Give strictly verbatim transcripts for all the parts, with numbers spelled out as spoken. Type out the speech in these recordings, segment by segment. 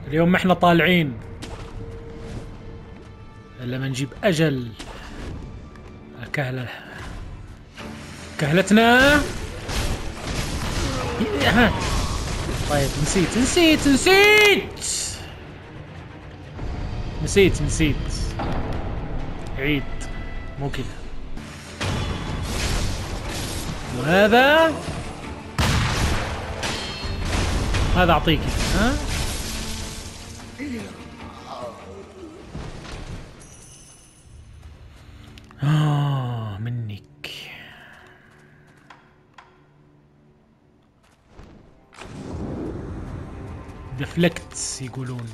اليوم ما احنا طالعين الا ما نجيب اجل. كهله كهلتنا. طيب نسيت نسيت نسيت نسيت نسيت عيد مو كذا. وهذا هذا اعطيك ها. آه منك. دفلكت يقولون.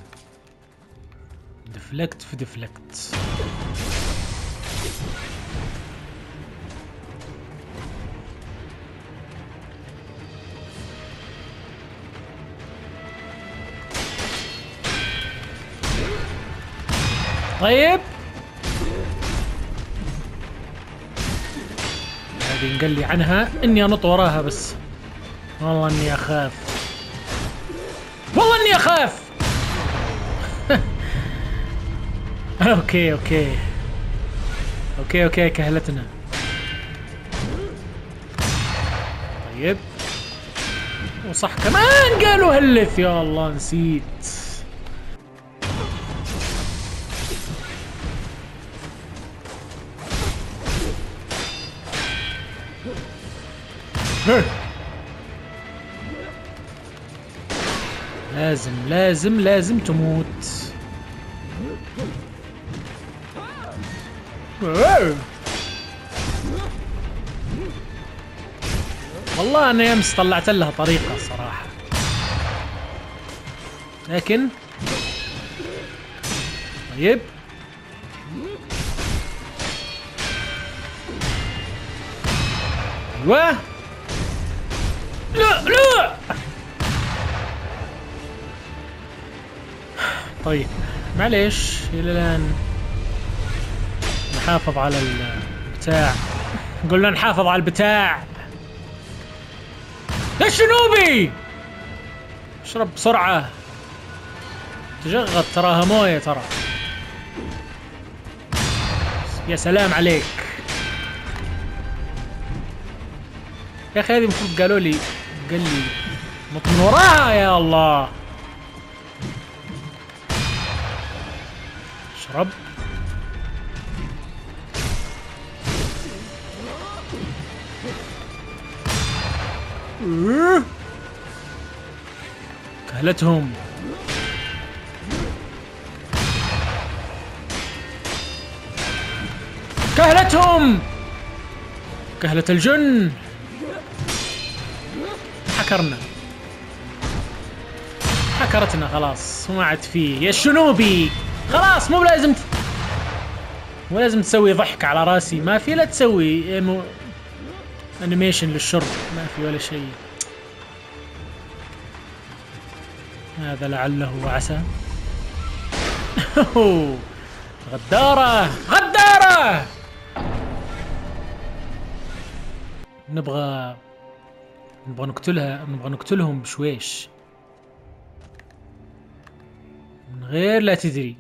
دفلكت في دفلكت. طيب هذه نقل لي عنها اني انط وراها بس والله اني اخاف. والله اني اخاف. اوكي اوكي اوكي اوكي كهلتنا. طيب وصح كمان قالوا هلف. يا الله نسيت. لازم لازم لازم تموت. والله انا امس طلعت لها طريقة صراحة لكن طيب ايوه. لا لا. طيب معليش الى الان نحافظ على البتاع. قلنا نحافظ على البتاع. الشنوبي اشرب بسرعة. تجغد تراها موية ترى. يا سلام عليك يا اخي. هذه المفروض قالوا لي قال لي نط من وراها. يا الله اشرب. كهلتهم. كهلتهم. كهلة الجن. حكرنا حكرتنا خلاص وما عاد فيه. يا الشنوبي خلاص مو لازم ت... مو لازم تسوي ضحك على راسي. ما في لا تسوي انه انيميشن للشرب. ما في ولا شيء. هذا لعله وعسى. غدارة غدارة. نبغى نبغى نقتلها. نبغى نقتلهم بشويش من غير لا تدري.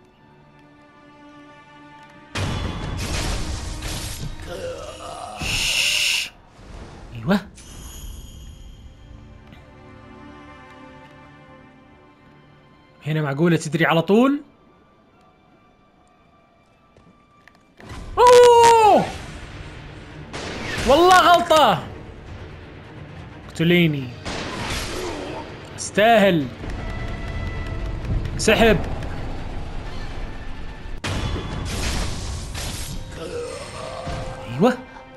ايوه هنا معقولة تدري على طول. اوه والله غلطة. اقتليني استاهل. سحب. ايوه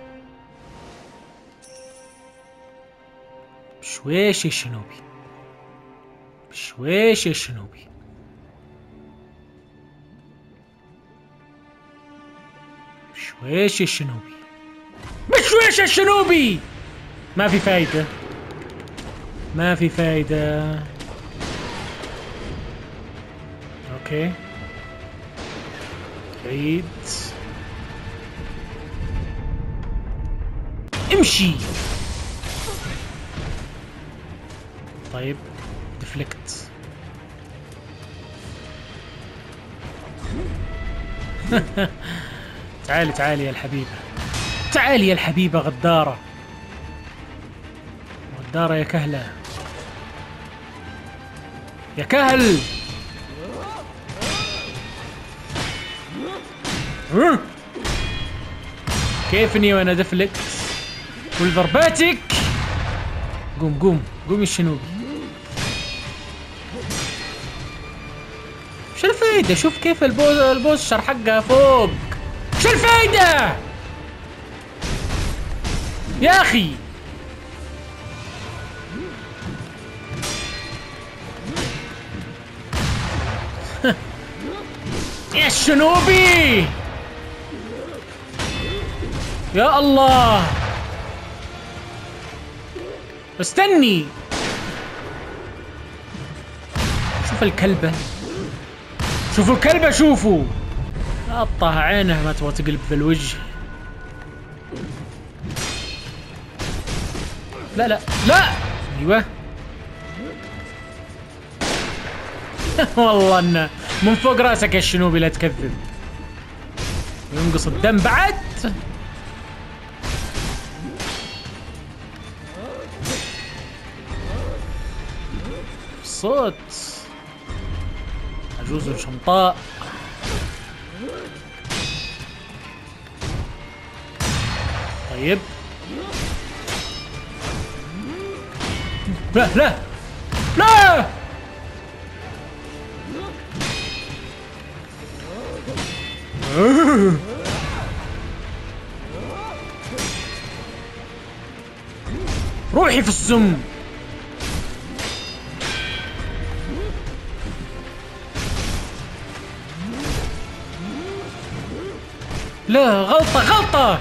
بشويش يا الشنوبي. بشويش يا الشنوبي. بشويش يا الشنوبي. بشويش يا الشنوبي. ما في فايدة. ما في فايدة. اوكي عيد. امشي. طيب دفلكت. تعالي تعالي يا الحبيبة، تعالي يا الحبيبة غدارة، غدارة يا كهلة، يا كهل. كيفني وانا دفلت كل ضرباتك. قوم قوم قوم يا الشنوبي. شو الفايدة؟ شوف كيف البوز البوستر حقها فوق. شو الفايدة يا اخي؟ يا الشنوبي يا الله. استني، شوف الكلبة، شوفوا الكلبة، شوفوا قطها عينها ما تبغى تقلب بالوجه. لا لا لا، ايوه. والله انه من فوق راسك يا الشنوبي، لا تكذب. ينقص الدم بعد. صوت عجوز شمطاء. طيب لا لا لا. روحي في السم. لا، غلطة غلطة.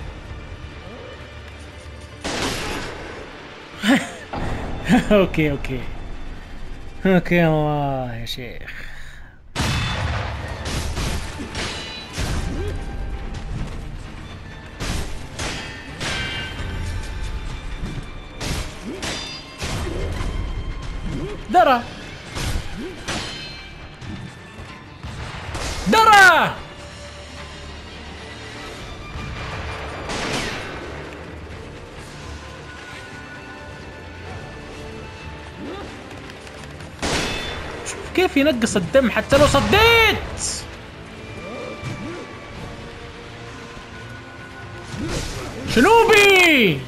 اوكي اوكي اوكي. الله يا شيخ. درى درى. شوف كيف ينقص الدم حتى لو صديت. شنوبي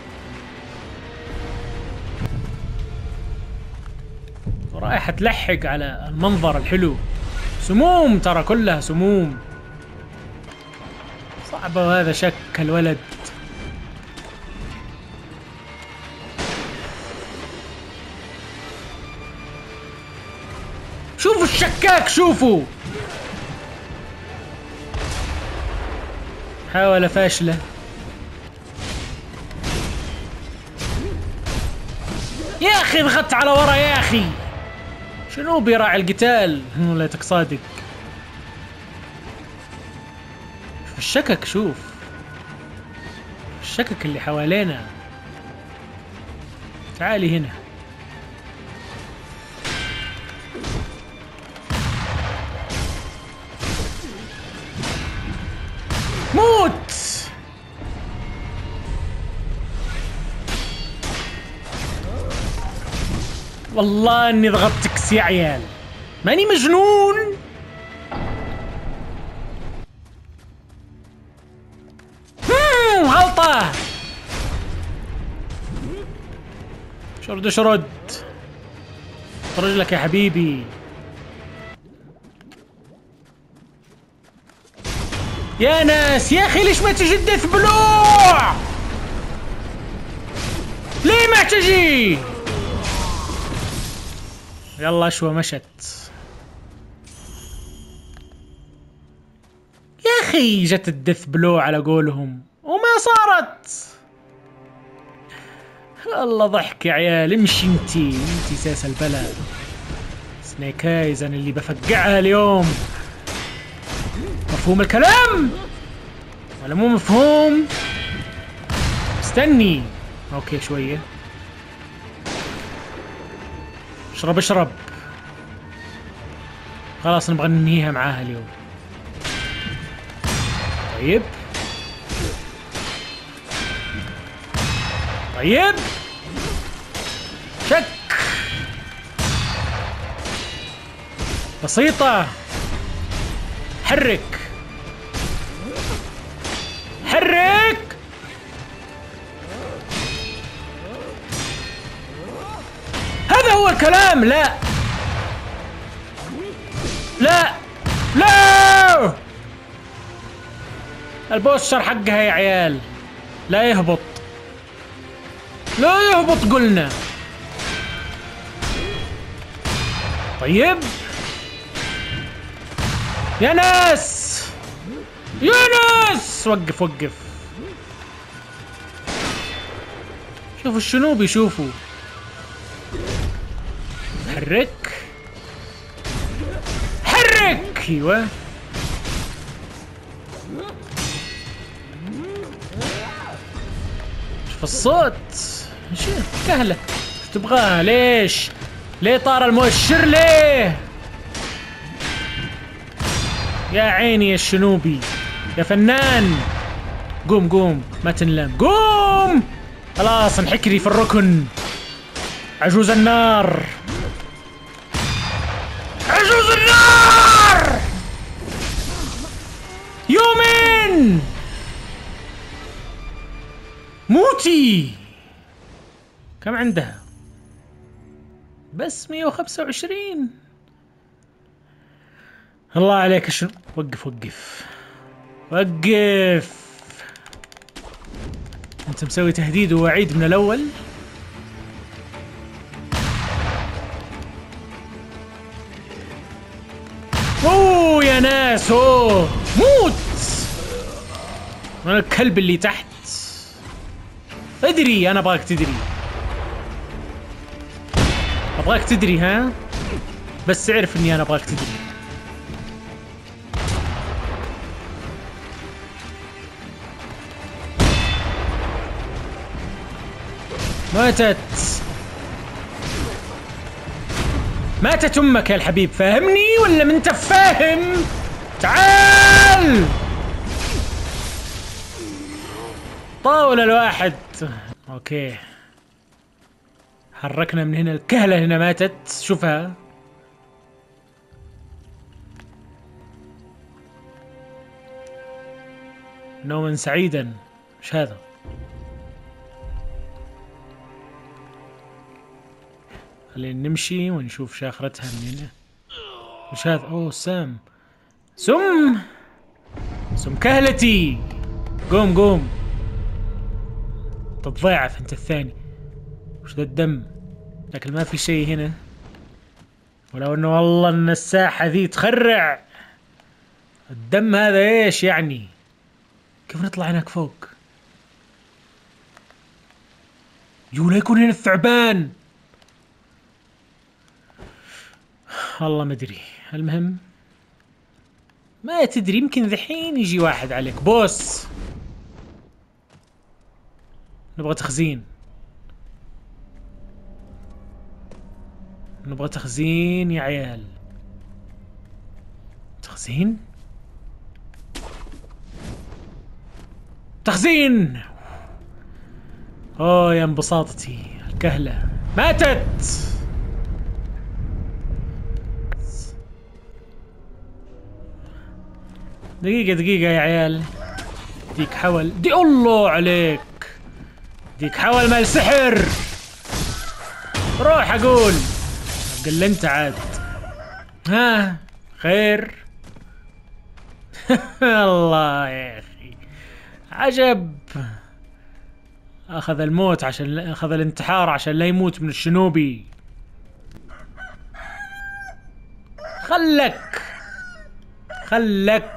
رايحة تلحق على المنظر الحلو. سموم ترى، كلها سموم. صعبة، وهذا شك الولد. شوفوا الشكاك، شوفوا. محاولة فاشلة. يا اخي ضغطت على ورا يا اخي. شنو بيراعي القتال؟ ليتك صادق. شوف الشكك، شوف الشكك اللي حوالينا. تعالي هنا. موت. والله اني ضغطتك يا عيال، ماني مجنون. هم غلطة. شرد شرد رجلك يا حبيبي. يا ناس يا اخي، ليش ما تجي الدث بلوع؟ ليه ما تجي؟ يلا شوى مشت يا اخي. جت الدث بلو على قولهم وما صارت. الله ضحك يا عيال. امشي انتي، انتي ساس البلا. سنيك ايز انا اللي بفقعها اليوم. مفهوم الكلام ولا مو مفهوم؟ استني. اوكي شوية. اشرب اشرب. خلاص نبغى ننهيها معاها اليوم. طيب طيب شك بسيطة. حرك حرك. هذا هو الكلام. لا لا لا، البوستر حقها يا عيال لا يهبط لا يهبط قلنا. طيب يا ناس يا ناس وقف وقف. شوفوا الشنوبي شوفوا. حرك حرك. ايوه شوف الصوت. شوف كهله شو تبغاها؟ ليش ليه طار المؤشر ليه؟ يا عيني يا الشنوبي يا فنان. قوم قوم ما تنلم. قوم خلاص انحكري في الركن. عجوز النار عجوز النار. يومين موتي. كم عندها؟ بس مية وخمسة وعشرين. الله عليك شنو. وقف وقف وقف. انت مسوي تهديد ووعيد من الاول. اوه يا ناس اوه موت. انا الكلب اللي تحت. ادري انا ابغاك تدري ابغاك تدري ها، بس اعرف اني انا ابغاك تدري. ماتت ماتت امك يا الحبيب. فاهمني ولا ما انت فاهم؟ تعال طاولة الواحد. اوكي حركنا من هنا. الكهلة هنا ماتت شوفها. نوما سعيدا. ايش هذا؟ خلينا نمشي ونشوف شاخرتها من هنا. ايش هذا؟ اوه سام. سم سم كهلتي. قوم قوم تتضاعف انت الثاني. وش ذا الدم؟ لكن ما في شيء هنا، ولو انه والله ان الساحة ذي تخرع. الدم هذا ايش يعني؟ كيف نطلع هناك فوق؟ يو لا يكون هنا الثعبان. والله ما ادري. المهم ما تدري، يمكن ذحين يجي واحد عليك بوس. نبغى تخزين نبغى تخزين يا عيال. تخزين تخزين. اوه يا انبساطتي. الكهلة ماتت. دقيقة دقيقة يا عيال. ديك حول. دي الله عليك. ديك حول مال سحر. روح اقول قل انت عاد. ها خير. الله يا اخي عجب. اخذ الموت عشان اخذ الانتحار عشان لا يموت من الشنوبي. خلك خلك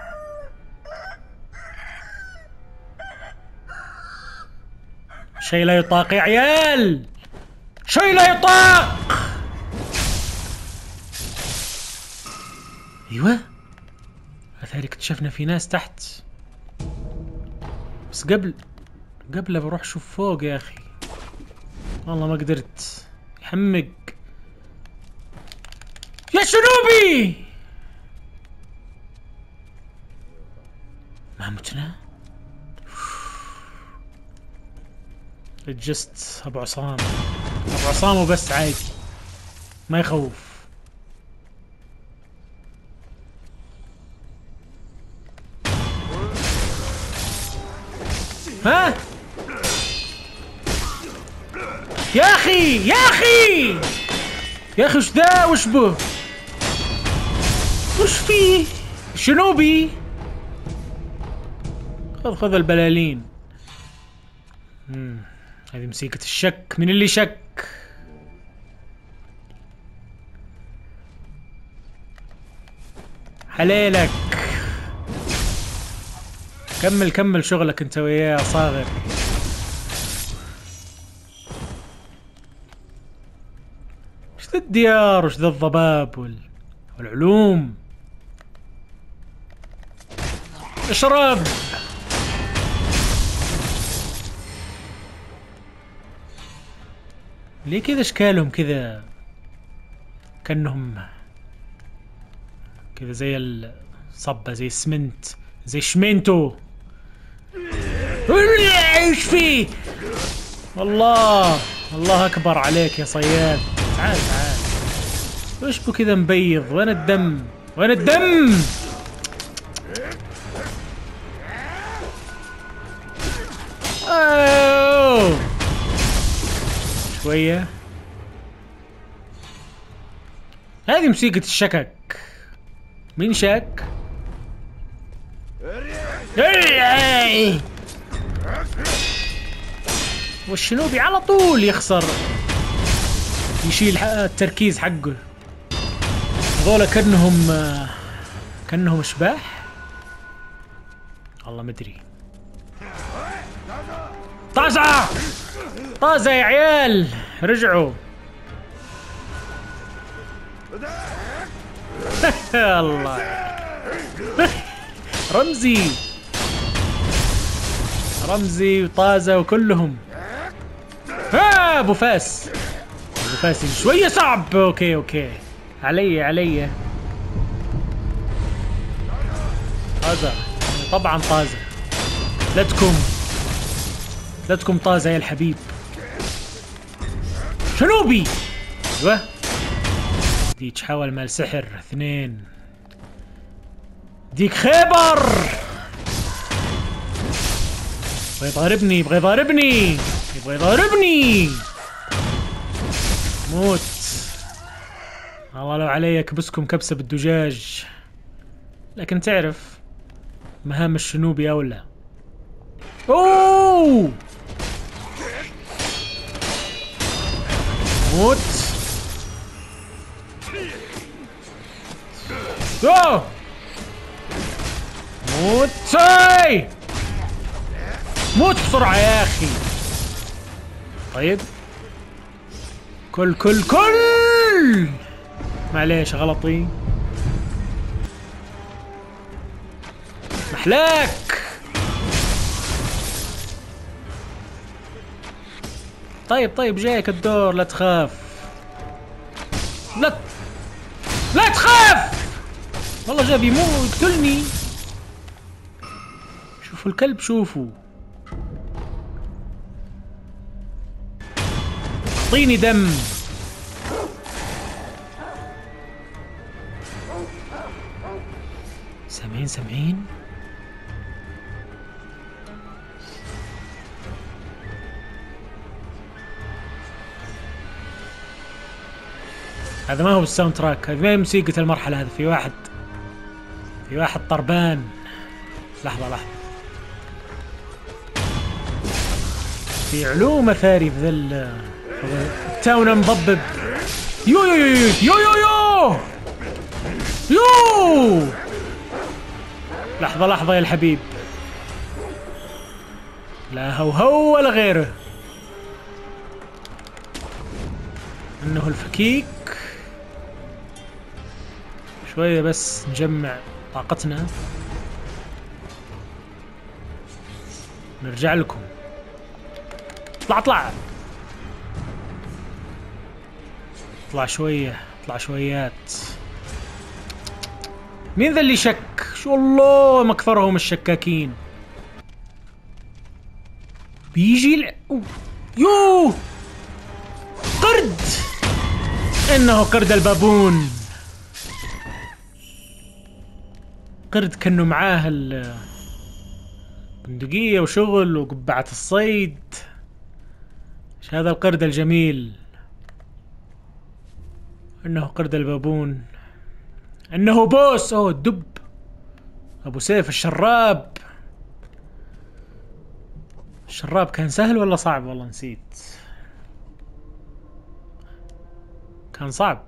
شيء لا يطاق يا عيال. شيء لا يطاق. ايوه اثاري اكتشفنا في ناس تحت، بس قبل قبل بروح اشوف فوق يا اخي. والله ما قدرت. يحمق يا شنوبي. ما متنا؟ جست ابو عصام، ابو عصام وبس عادي ما يخوف. ها يا اخي يا اخي يا اخي، وش ذا؟ وش به؟ وش فيه؟ شنوبي خذ خذ البلالين. امم هذه موسيقى الشك. من اللي شك؟ حليلك. كمل كمل شغلك انت وياه صاغر. وش ذا الديار؟ وش ذا الضباب وال... والعلوم؟ اشرب. ليه كذا اشكالهم كذا كأنهم كذا زي الصبة، زي السمنت، زي شمينتو. ايش فيه؟ والله الله اكبر عليك يا صياد. تعال تعال. وش بو كذا مبيض؟ وين الدم؟ وين الدم؟ أوه. شوية. هذه موسيقى الشكك. مين شك؟ والشنوبي على طول يخسر، يشيل التركيز حقه. هذولا كأنهم كأنهم اشباح. والله مدري. طازة طازة يا عيال، رجعوا. الله رمزي رمزي وطازة وكلهم. ها ابو فاس، ابو فاس شوية صعب. اوكي اوكي علي علي. طازة طبعا طازة. لتكم لتكم طازة يا الحبيب. شنوبي. ايوه ديك حاول مال سحر. اثنين ديك خيبر. يبغى يضاربني يبغى يضاربني يبغى يضاربني. موت. والله لو علي كبسكم كبسة بالدجاج، لكن تعرف مهام الشنوبي أولى. اوه موت. اوه موت. ساي موت بسرعة يا أخي. طيب كل كل كل معليش غلطي. محلاك. طيب طيب جايك الدور، لا تخاف. لا لا تخاف. والله جاب يموت يقتلني. شوفوا الكلب شوفوا. اعطيني دم. سامعين سامعين. هذا ما هو الساوند تراك، هذه ما هي موسيقى المرحلة. هذا في واحد في واحد طربان. لحظة لحظة. في علوم اثاري في ذا التاون مضبب. يو يو يو يو يو يو يو. لحظة لحظة يا الحبيب. لا هو هو ولا غيره. انه الفكيك. شوية بس نجمع طاقتنا نرجع لكم. اطلع اطلع اطلع شوية اطلع شويات. مين ذا اللي شك؟ شو الله مكثرهم الشكاكين. بيجي ال... يوه قرد. انه قرد البابون. قرد كانه معاه البندقية وشغل وقبعة الصيد. ايش هذا القرد الجميل؟ انه قرد البابون. انه بوس. اوه الدب ابو سيف الشراب. الشراب كان سهل ولا صعب؟ والله نسيت. كان صعب.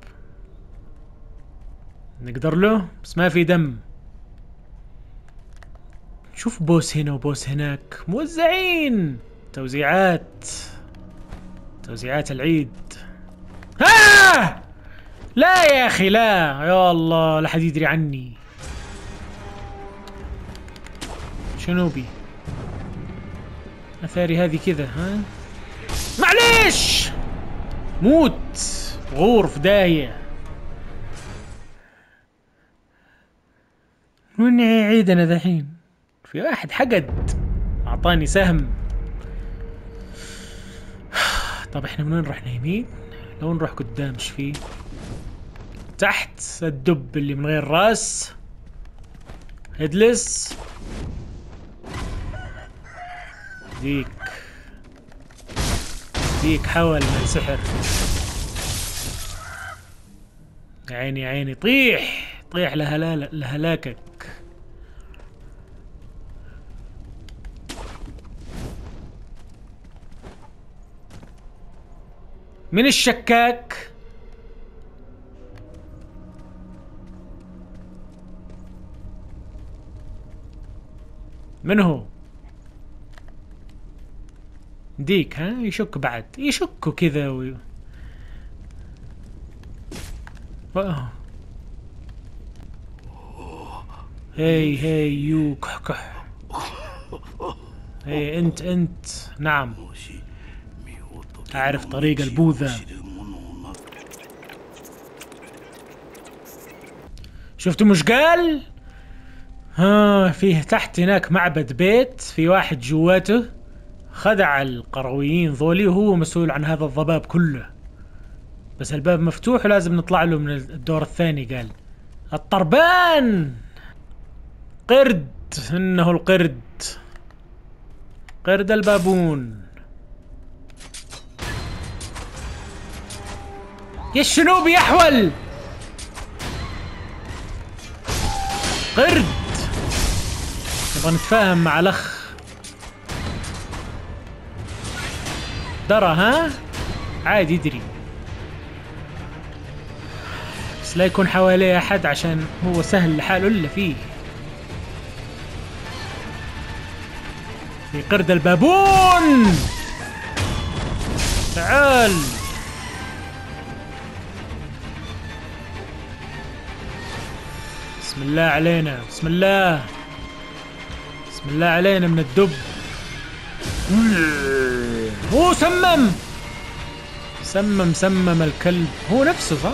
نقدر له بس ما في دم. شوف بوس هنا وبوس هناك موزعين. توزيعات توزيعات العيد. ها لا يا اخي لا. يا الله لا حد يدري عني. شنو بي اثاري هذه كذا؟ ها معليش موت غور في داهية. وين عيدنا ذحين؟ في واحد حقد اعطاني سهم. طب احنا من وين رحنا؟ يمين؟ لو نروح قدام ايش فيه؟ تحت الدب اللي من غير راس هيدلس. ديك ديك حول من سحر. يا عيني يا عيني طيح طيح لهلاكك. من الشكاك؟ من هو؟ ديك ها يشك بعد يشكوا كذا و... أوه. هي هي يو كحكح. هي انت انت نعم اعرف طريق البوذا. شفتوا مش قال؟ ها فيه تحت هناك معبد بيت، في واحد جواته خدع القرويين ذولي وهو مسؤول عن هذا الضباب كله. بس الباب مفتوح ولازم نطلع له من الدور الثاني. قال الطربان قرد. انه القرد قرد البابون. يا الشنوبي يحول قرد. نبغى نتفاهم مع الاخ درى. ها عادي يدري بس لا يكون حواليه احد عشان هو سهل لحاله الا فيه. في قرد البابون تعال. بسم الله علينا بسم الله بسم الله علينا من الدب. هو سمم سمم سمم الكلب. هو نفسه صح؟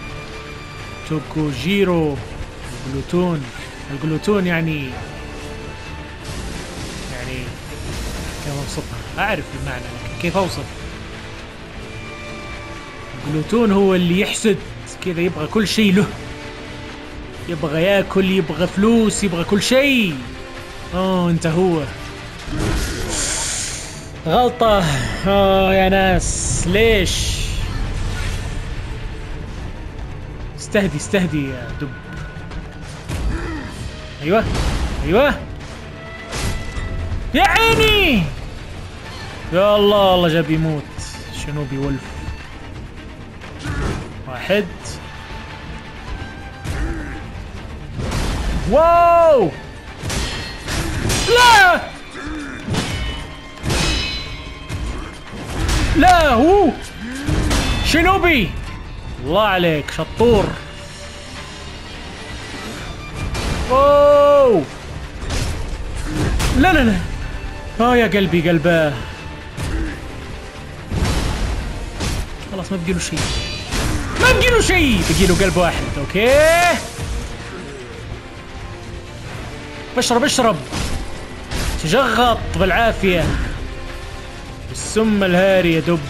توكوجيرو الجلوتون. الجلوتون يعني يعني كيف اوصفها؟ اعرف المعنى لكن كيف اوصف؟ الجلوتون هو اللي يحسد كذا، يبغى كل شيء له، يبغى ياكل، يبغى فلوس، يبغى كل شيء. اوه انت هو. غلطة. اوه يا ناس ليش؟ استهدي استهدي يا دب. ايوه ايوه يا عيني. يا الله الله جاب يموت. شنوبي ولف. واحد. واو لا لا هو شنوبي. الله عليك شطور. اوه لا لا لا. اه يا قلبي قلباه. خلاص ما بقي له شيء، ما بقي له شيء، بقي له قلب واحد. اوكي اشرب اشرب تجغط بالعافية بالسم الهاري يا دب.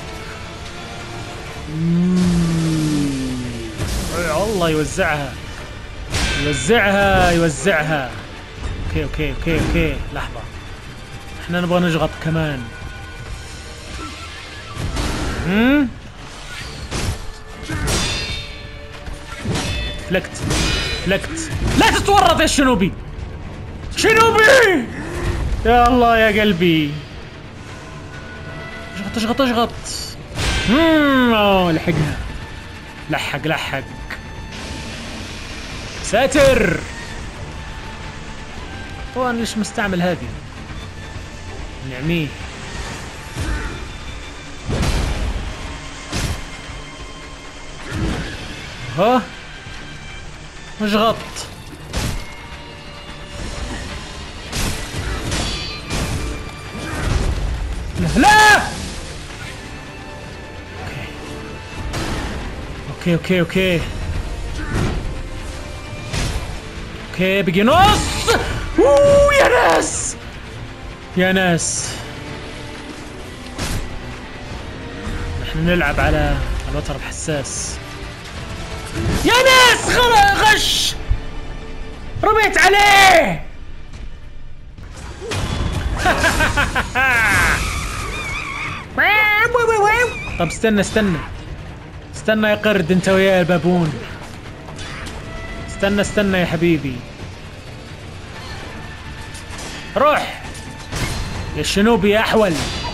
والله يوزعها يوزعها يوزعها. اوكي اوكي اوكي اوكي لحظة، احنا نبغى نجغط كمان. امم فلكت فلكت. لا تتورط يا شنوبي شنوبي. يا الله يا قلبي. اجغط اجغط اجغط. امم اوه لحقها. لحق لحق. ساتر. طبعا ليش مستعمل هذه؟ نعميه. ها اجغط. لا. اوكي اوكي اوكي اوكي بقي نص. اوه يا ناس يا ناس. نحن نلعب على الوتر الحساس يا ناس. خلاص غش رميت عليه. طب استنى استنى استنى يا قرد انت ويا البابون. استنى استنى يا حبيبي. روح يا الشنوبي يا احول.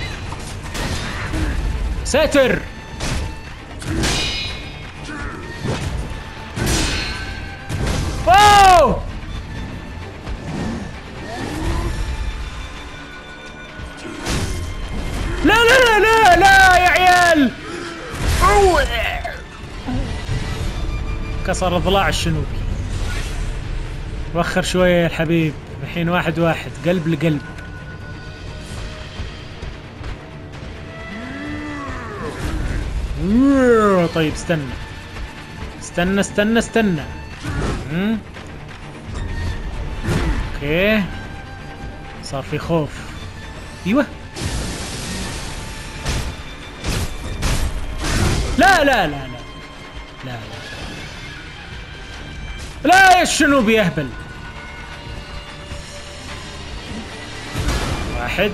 ساتر. اوه لا لا لا لا لا يا عيال. أوه. كسر ضلاع الشنوبي. وخر شوية يا الحبيب. الحين واحد واحد قلب لقلب. طيب استنى استنى استنى استنى. مم. اوكي صار في خوف. ايوه. لا لا لا لا لا لا لا يا الشنوبي يهبل. واحد.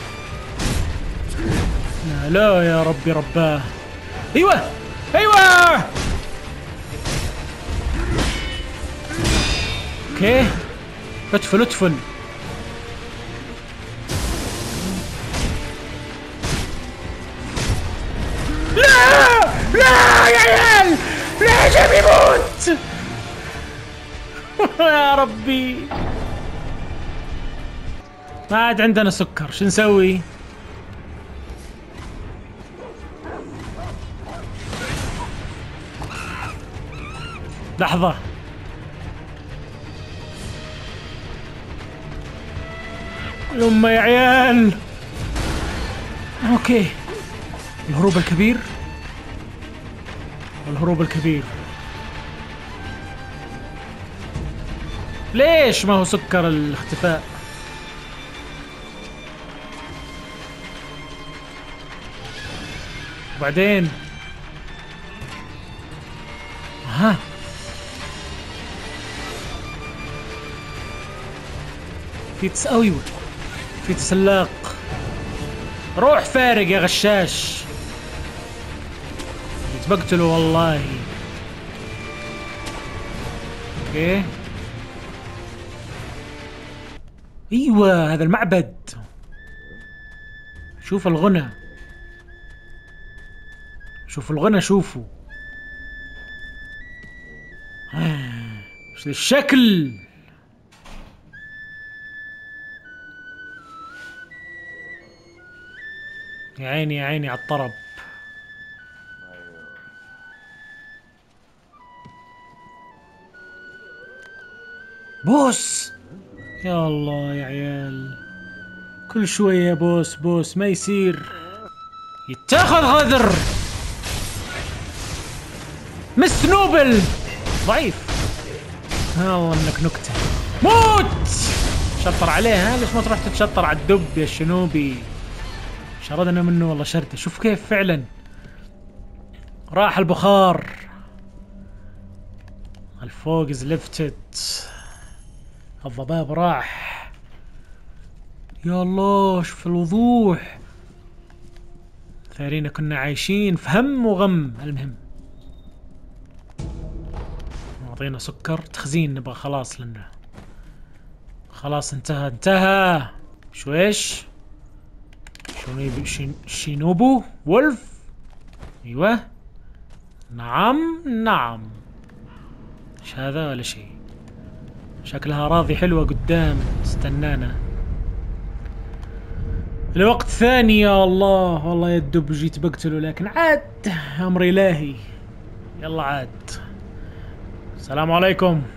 لا لا يا ربي رباه. ايوه ايوه. اوكي ادفل ادفل. لا لا يا عيال لا جاب يموت. يا ربي ما عاد عندنا سكر. شو نسوي؟ لحظة. يما يا عيال. اوكي الهروب الكبير. الهروب الكبير. ليش ما هو سكر الاختفاء؟ وبعدين ها في تساوي في تسلاق. روح فارق يا غشاش. بقتله والله. اوكي ايوه هذا المعبد. شوف الغنى شوف الغنى شوفوا. ايش الشكل. يا عيني يا عيني على الطرب. بوس يا الله يا عيال. كل شوية بوس بوس ما يصير. يتاخذ غدر. مس نوبل ضعيف. والله انك نكتة. موت. شطر عليه. ها ليش ما تروح تتشطر على الدب يا الشنوبي؟ شردنا منه والله شرته. شوف كيف فعلا راح البخار. الفوق از ليفتد. الضباب راح. يا الله شوف الوضوح. ثارينا كنا عايشين في هم وغم. المهم اعطينا سكر تخزين نبغى خلاص لنا خلاص انتهى انتهى. شو ايش؟ شنو شين شينوبو وولف. ايوه نعم نعم. ايش هذا ولا شيء؟ شكلها اراضي حلوة قدام تستنانا. لوقت ثاني. يا الله والله يا الدب جيت بقتله لكن عاد امر الهي. يلا عاد. السلام عليكم.